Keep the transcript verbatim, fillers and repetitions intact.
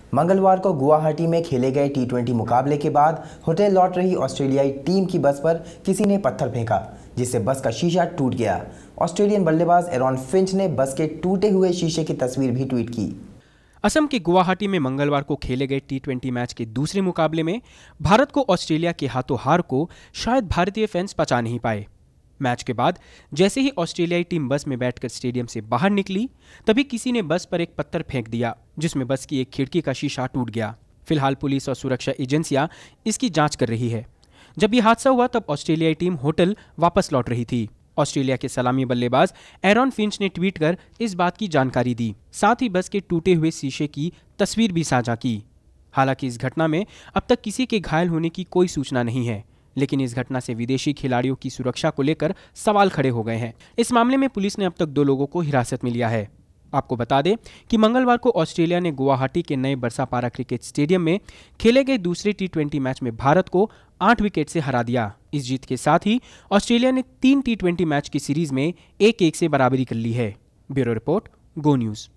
मंगलवार को गुवाहाटी में खेले गए टी ट्वेंटी मुकाबले के बाद होटल लौट रही ऑस्ट्रेलियाई टीम की बस पर किसी ने पत्थर फेंका, जिससे बस का शीशा टूट गया। ऑस्ट्रेलियन बल्लेबाज एरॉन फिंच ने बस के टूटे हुए शीशे की तस्वीर भी ट्वीट की। असम के गुवाहाटी में मंगलवार को खेले गए टी ट्वेंटी मैच के दूसरे मुकाबले में भारत को ऑस्ट्रेलिया के हाथों हार को शायद भारतीय फैंस पचा नहीं पाए। मैच के बाद जैसे ही ऑस्ट्रेलियाई टीम बस में बैठकर स्टेडियम से बाहर निकली, तभी किसी ने बस पर एक पत्थर फेंक दिया, जिसमें बस की एक खिड़की का शीशा टूट गया। फिलहाल पुलिस और सुरक्षा एजेंसियां इसकी जांच कर रही है। जब यह हादसा हुआ तब ऑस्ट्रेलियाई टीम होटल वापस लौट रही थी। ऑस्ट्रेलिया के सलामी बल्लेबाज एरॉन फिंच ने ट्वीट कर इस बात की जानकारी दी, साथ ही बस के टूटे हुए शीशे की तस्वीर भी साझा की। हालांकि इस घटना में अब तक किसी के घायल होने की कोई सूचना नहीं है, लेकिन इस घटना से विदेशी खिलाड़ियों की सुरक्षा को लेकर सवाल खड़े हो गए हैं। इस मामले में पुलिस ने अब तक दो लोगों को हिरासत में लिया है। आपको बता दें कि मंगलवार को ऑस्ट्रेलिया ने गुवाहाटी के नए बरसापारा क्रिकेट स्टेडियम में खेले गए दूसरे टी ट्वेंटी मैच में भारत को आठ विकेट से हरा दिया। इस जीत के साथ ही ऑस्ट्रेलिया ने तीन टी ट्वेंटी मैच की सीरीज में एक एक से बराबरी कर ली है। Bureau report, Go news.